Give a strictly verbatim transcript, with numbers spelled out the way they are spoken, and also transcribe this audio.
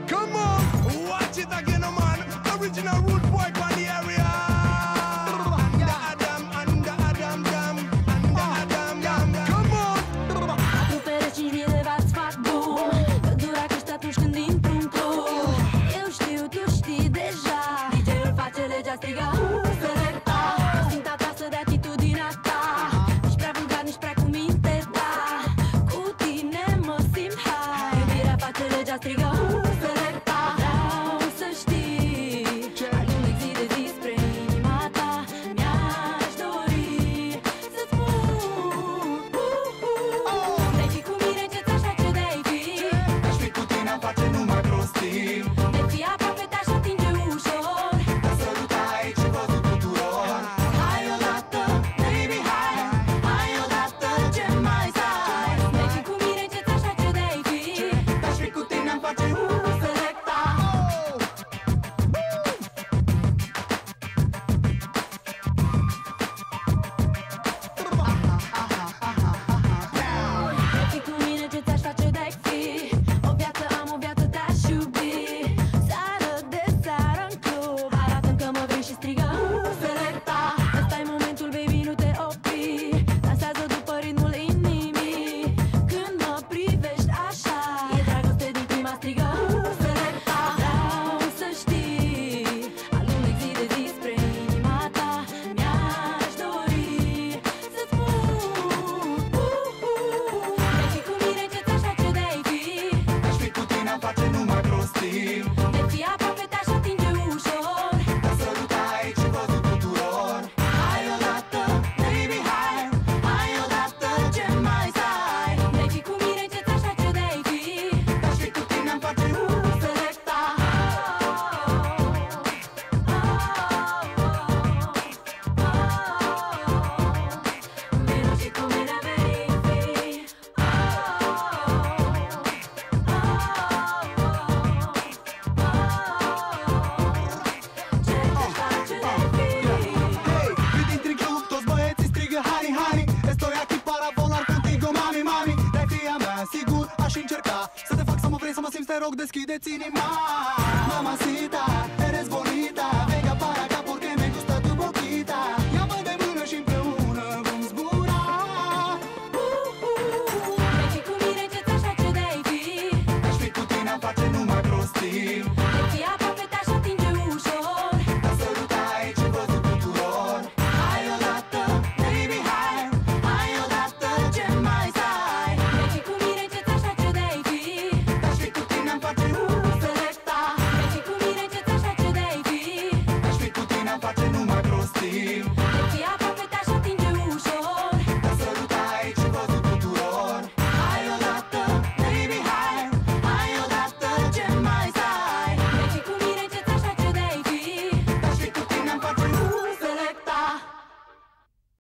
Come on, watch it again, man. Original root boy from the area. Under Adam, under Adam, dam, under Adam, dam. Come on. Tu pereți cinci mii de vați fac boom. Căldura crește atunci când intru în club. Eu știu, tu știi deja. D J-ul face legea, striga Selecta. Simt acasă de atitudinea ta. Nici prea vulgar, nici prea cu minte, da. Cu tine mă simt high. Iubirea face legea, striga Selecta. Vreau să știi, alunec zi de zi spre inima ta. Mi-aș dori să spun de-ai fi cu mine, ce-ți așa ce de-ai fi. Aș fi cu tine, am face numai prostii. De-ai fi aproape, te-aș atinge ușor. Te sărutai și văzut tuturor. Hai odată, baby, hai. Hai odată, ce mai stai? De-ai fi cu mine, ce-ți așa ce de-ai fi. Aș fi cu tine, am face Selecta. De-ai fi cu mine, ce ți-aș face de-ai fi. O viață am, o viață te-aș iubi. Seară de seară în club, arată-mi că mă vrei și strigă Selecta. Ăsta-i momentul, baby, nu te opri. Dansează după ritmul inimii. Când mă privești așa, e dragoste din prima, strigă Selecta. Vreau să știi, alunec zi de zi spre inima ta. Mi-aș dori să spun de-ai fi cu mine, ce-ți așa ce de-ai fi. Aș fi cu tine, am face numai prostii. De-ai fi aproape, te-aș atinge ușor. Te sărutai și văzut tuturor. Hai odată, baby, hai. Hai odată, ce mai stai? De-ai fi cu mine, ce-ți așa ce de-ai fi. Aș fi cu tine, am face Selecta. Vino și cu mine vei fi. Ce-ți face de fi. Hey, vedi din club, toți băieții strigă Hani, Hani. Estoy aquí para volar contigo, mami, mami. De-ai fi a mea, sigur, aș încerca să te fac să mă vrei, să mă simți, te rog, deschideți inima. Mamacita,